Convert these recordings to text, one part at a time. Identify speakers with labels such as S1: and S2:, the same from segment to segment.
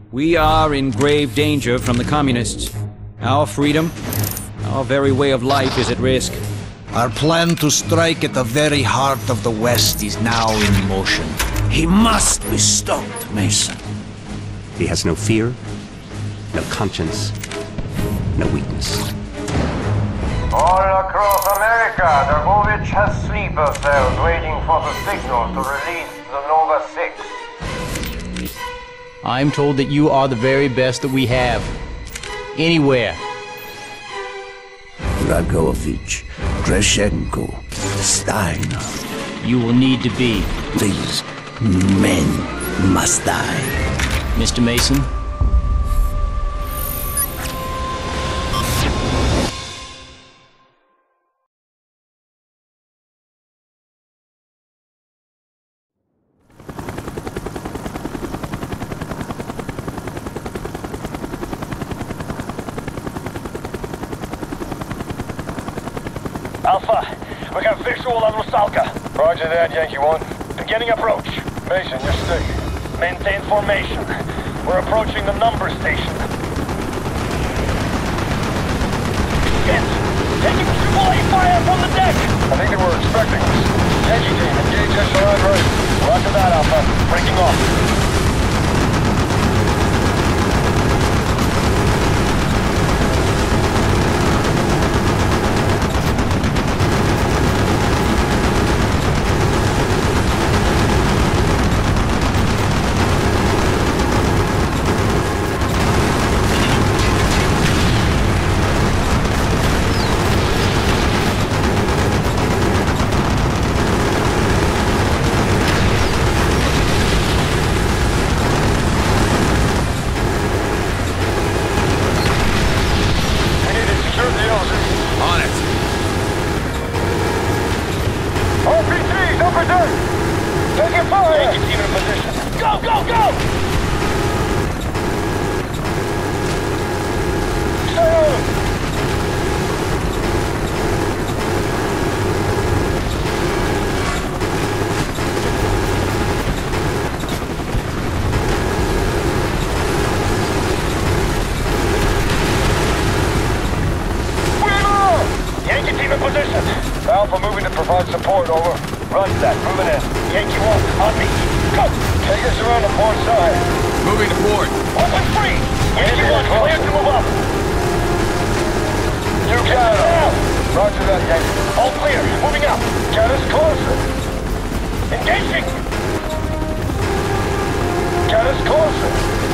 S1: We are in grave danger from the communists. Our freedom, our very way of life is at risk.
S2: Our plan to strike at the very heart of the West is now in motion. He must be stopped, Mason.
S3: He has no fear, no conscience, no weakness.
S4: All across America, Dragovich has sleeper cells waiting for the signal to release the Nova 6.
S5: I'm told that you are the very best that we have. Anywhere.
S6: Dragovich, Kravchenko, Steiner.
S5: You will need to be.
S6: These men must die.
S5: Mr. Mason?
S7: Alpha, we got visual on Rusalka.
S4: Roger that, Yankee 1.
S7: Beginning approach.
S4: Mason, you're still.
S7: Maintain formation. We're approaching the number station. Hit! Taking triple A fire from the deck!
S4: I think they were expecting us. Yankee team, engage echelon right.
S7: Roger that, Alpha. Breaking off.
S4: Alpha moving to provide support, over.
S7: Roger that, moving in. Yankee 1, on me. Go!
S4: Take us around the port side.
S1: Moving to port.
S7: Open free! Yankee 1, clear to move up.
S4: You got it. Roger that, Yankee.
S7: All clear, moving up.
S4: Get us closer.
S7: Engaging!
S4: Get us closer.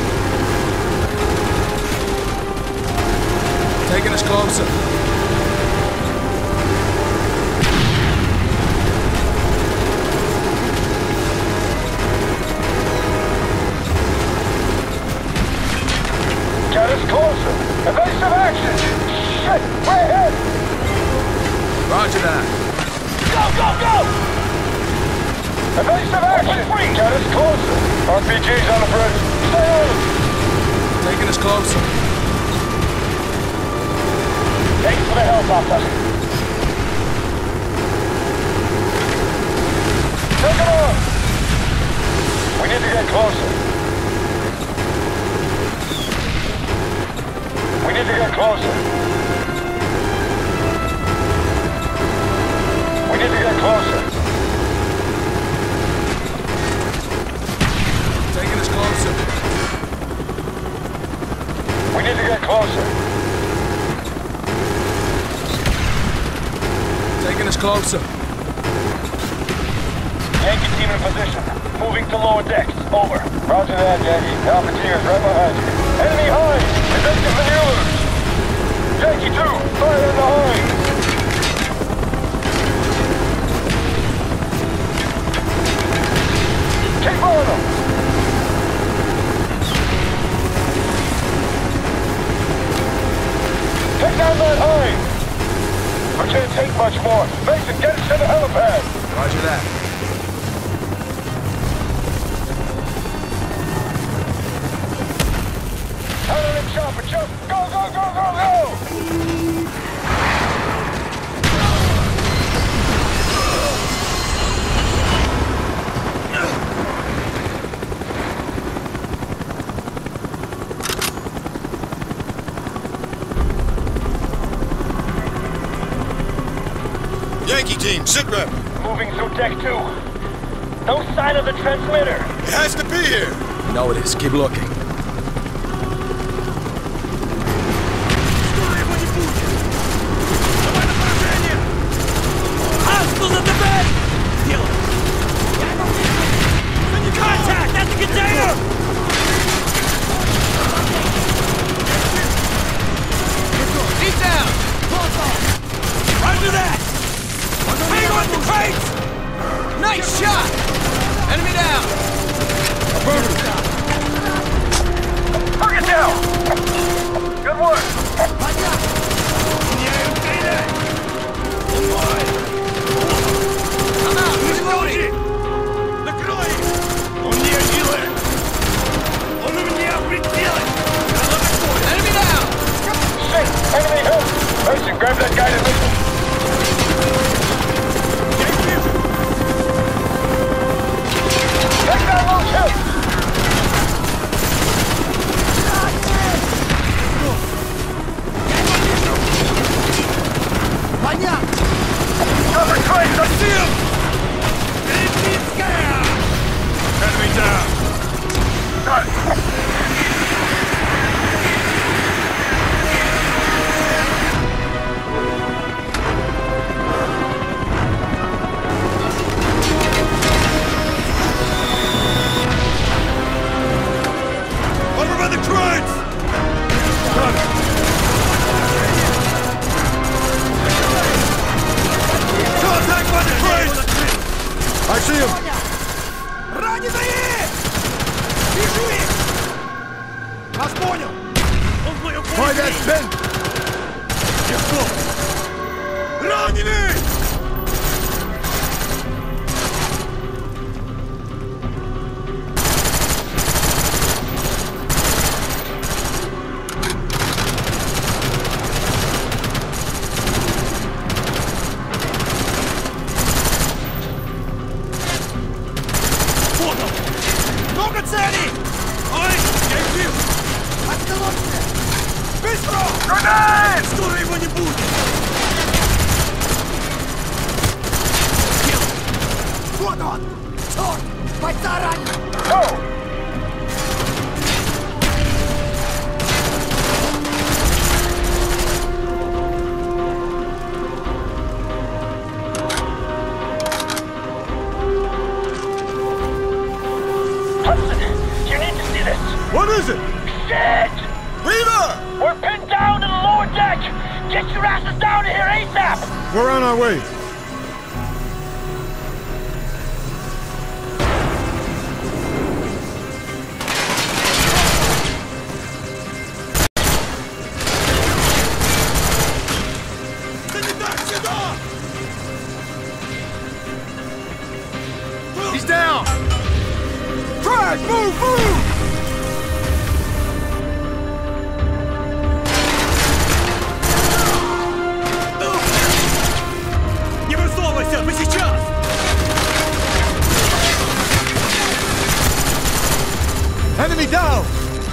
S1: Taking us closer.
S4: Get us closer. Evasive action. Shit, we're ahead.
S1: Roger that.
S7: Go, go, go!
S4: Evasive action.
S7: Free.
S4: Get us closer. RPG's on the bridge. Stay on.
S1: Taking us closer.
S7: Thanks for the help, Alpha.
S4: Take it on. We need to get closer. We need to get closer. We need to get closer.
S1: Taking us closer.
S4: We need to get closer.
S1: Taking us closer.
S7: Yankee team in position. Moving to lower decks. Over.
S4: Roger that, Yankee. Alpha team's right behind you. Enemy high! Evasive maneuvers! Yankee 2, fire in the high! Keep on them! Take down that high! We can't take much more. Mason, get us to the helipad!
S1: Roger that.
S4: Chopper, jump! Go, go, go, go, go!
S8: Yankee team, sit rep.
S7: Moving through deck 2. No sign of the transmitter.
S8: It has to be here.
S9: No, it is. Keep looking.
S7: Hostiles at the bed! Contact at the container!
S2: He's down!
S7: Roger that! Hang on the crates!
S2: Nice shot! Enemy down!
S7: Target down! Good work!
S2: I'm out! Reloading! Enemy down!
S7: Shit! Enemy hit! Mason, grab that guy to listen. Take down those hits! Cover trains, I see him! Enemy down! Got it!
S8: Over by the trains! Got it! Contact by the trains! I see him! Find that spin! Раненый!
S7: Много целей! Ой, я убил! Остановься! Быстро! Гранат! Скоро его не будет! Вот он! Черт! Бойца ранен!
S8: What is it?
S7: Shit!
S8: Beaver!
S7: We're pinned down in the lower deck! Get your asses down here ASAP!
S8: We're on our way.
S2: He's down!
S8: Track! Move! Move!
S7: Не высовывайся! Мы сейчас!
S8: Enemy down!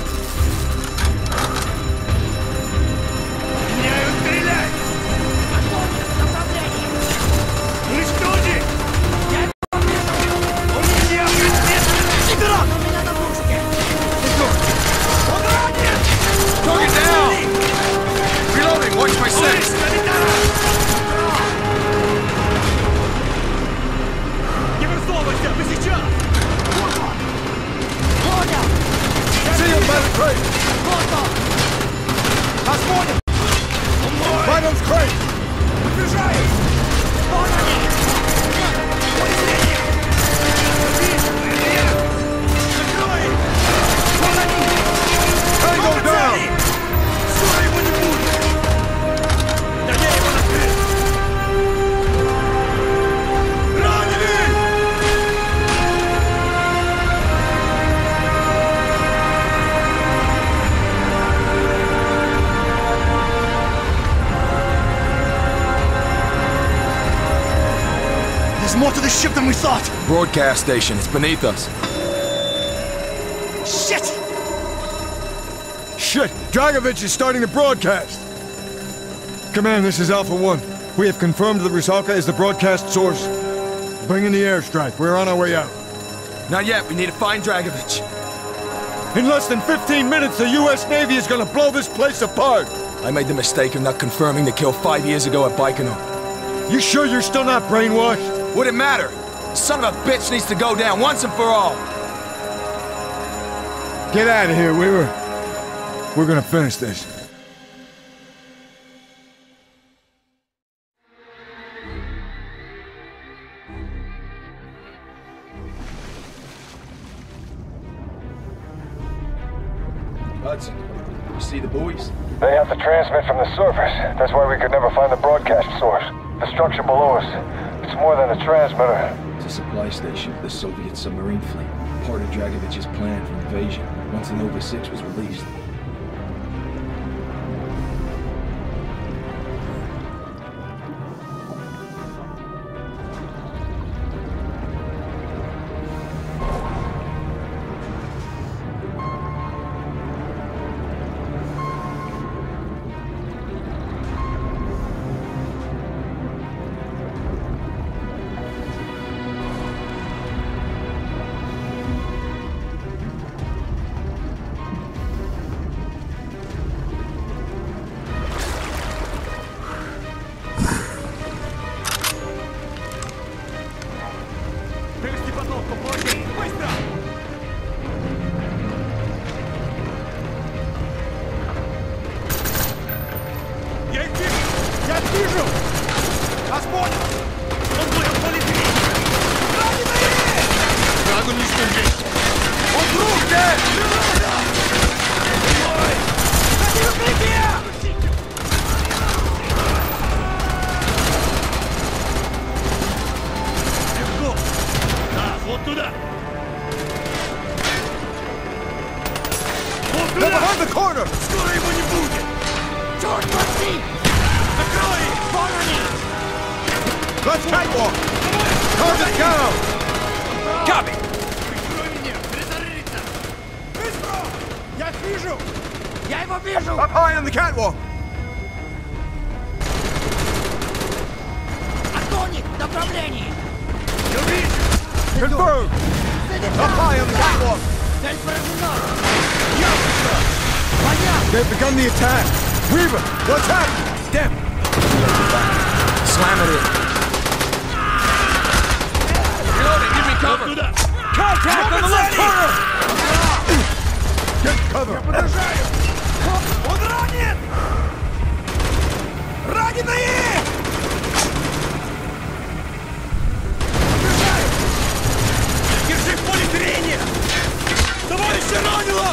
S7: Меняю стрелять! Уничтожи! Он меня преследует! Сидора! Он меня на мушке! Он ранен!
S2: Target down! Reloading, watch my six!
S7: Не высовывайся! Мы сейчас!
S8: See him by the crate!
S7: Нас понял! Он мой!
S8: Find those crates!
S7: Убежай! Вон они! Пояснение! Вижу! Привет! Закрой! Вон они!
S8: Tango down!
S7: Скоро его не будет! Да я его накрыл! Раненый!
S9: There's more to the ship than we thought. Broadcast station. It's beneath us.
S7: Shit!
S8: Shit! Dragovich is starting the broadcast! Command, this is Alpha 1. We have confirmed that Rusalka is the broadcast source. Bring in the airstrike. We're on our way out.
S9: Not yet. We need to find Dragovich.
S8: In less than 15 minutes, the U.S. Navy is gonna blow this place apart!
S9: I made the mistake of not confirming the kill 5 years ago at Baikonur.
S8: You sure you're still not brainwashed?
S9: Would it matter? The son of a bitch needs to go down once and for all.
S8: Get out of here, Weaver. We're gonna finish this.
S9: Hudson, you see the buoys?
S4: They have to transmit from the surface. That's why we could never find the broadcast source. The structure below us. It's more than a transmitter.
S9: It's a supply station for the Soviet submarine fleet. Part of Dragovich's plan for invasion, once the Nova 6 was released.
S8: They're behind the corner!
S7: Скоро его не будет! Черт возьми! Закрой! Вон они!
S8: Let's catwalk! Target down!
S7: Copy! Прикрой меня! Призориться! Быстро! Я вижу! Я его вижу!
S8: Up high on the catwalk!
S7: Антоник! Направление!
S8: Confirmed! Up high on the catwalk!
S7: Цель поражена!
S8: They've begun the attack! Weaver, what's happening?
S9: Damn! Slam it in. Reloading, give me cover!
S7: Contact on the left corner!
S8: Get cover!
S7: Он ранен! Раненые! Держи в поле зрения! Товарища ранило!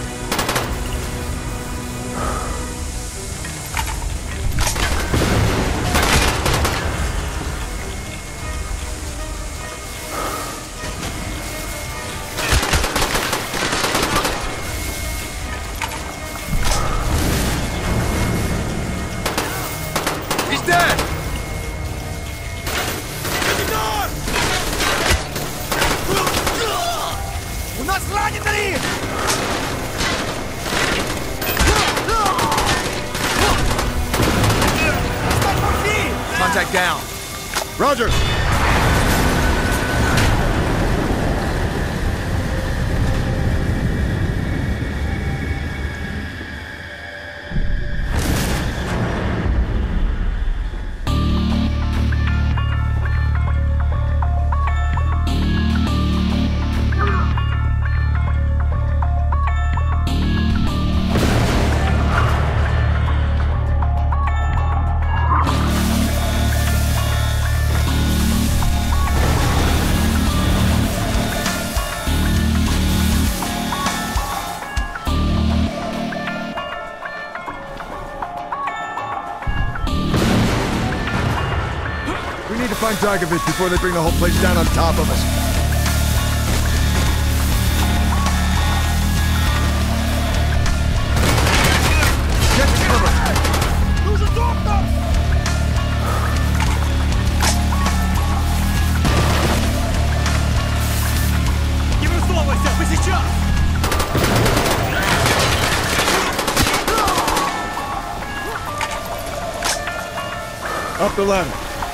S9: He's dead!
S7: Капитан! У нас раненые!
S9: Contact down.
S8: Roger! We need to find Dragovich before they bring the whole place down on top of us. Get to cover!
S7: Дуже доктор! Не высовывайся! Мы сейчас!
S8: Up the ladder.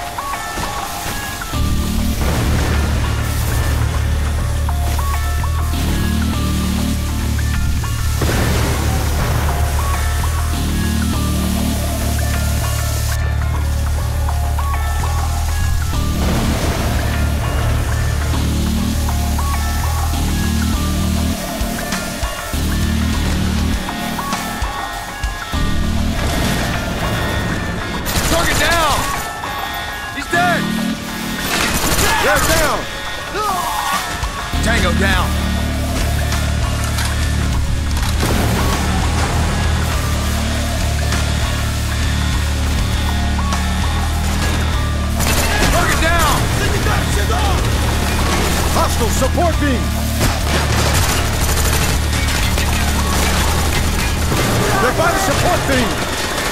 S7: Tango down. Target down.
S8: Hostile support beam. They're by the support beam.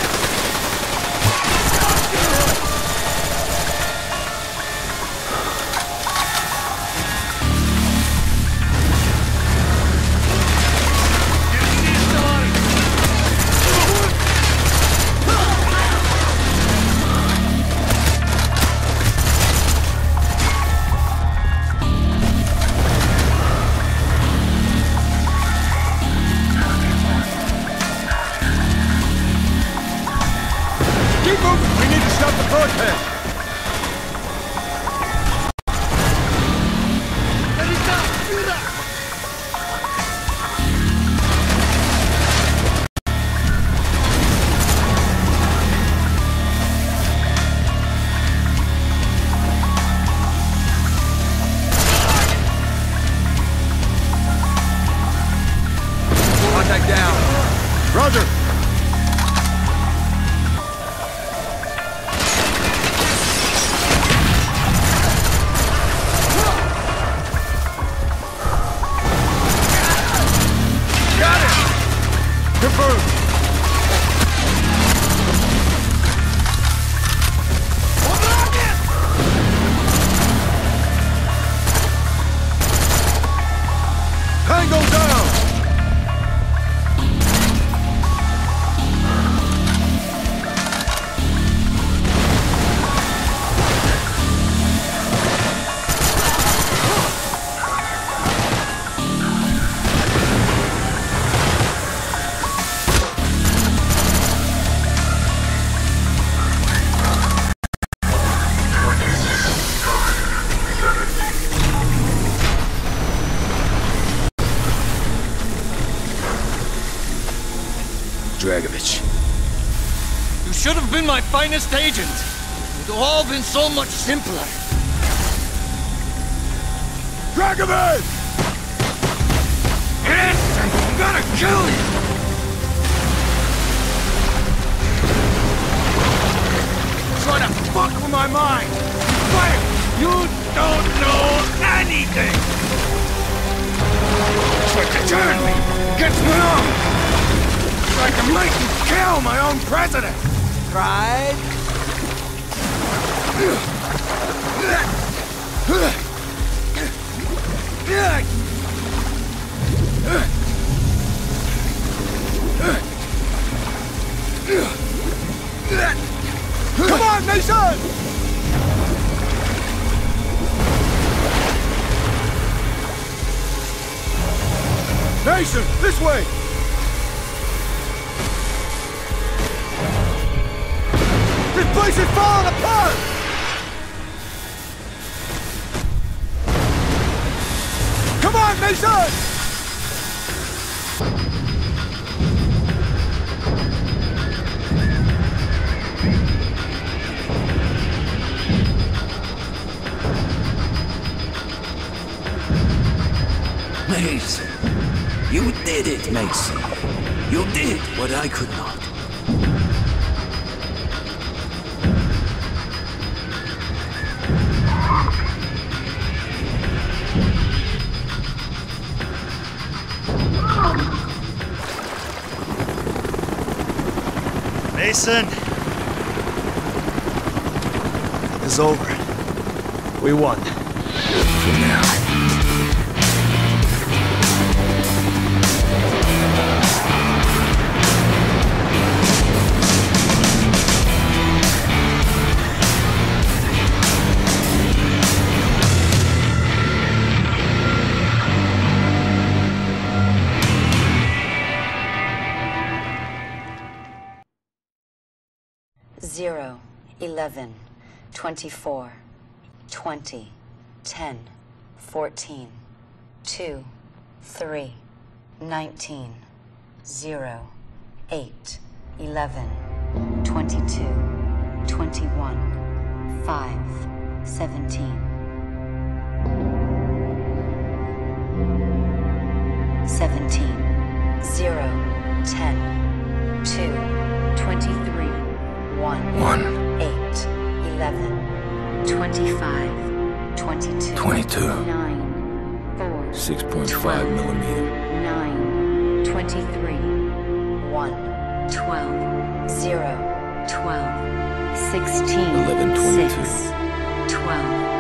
S8: We need to stop the broadcast!
S7: Contact down.
S8: Roger! Confirmed. Tango down.
S7: Dragovich.
S10: You should have been my finest agent. It would have all been so much simpler.
S8: Dragovich!
S10: Yes! I'm gonna kill you! Trying to fuck with my mind! Fire! You don't know anything! Try to turn me! Gets me on! I can make you kill my own president!
S7: Pride?
S8: Come on, Mason! Mason, this way! This place is falling apart! Come on, Mason!
S6: Mason, you did it, Mason. You did what I could not.
S10: Mason!
S7: It's over. We won.
S6: For now.
S11: 0, 11, 24, 20, 10, 14, 2, 3, 19, 0, 8, 11, 22, 21, 5, 17, 17, 0, 10, 2, 23, 1, 8, 11, 25, 22, 9, 4,
S9: 6.5 millimeter.
S11: 9, 23, 1, 12, 0, 12, 16,
S9: 11, 22.
S11: 6, 12,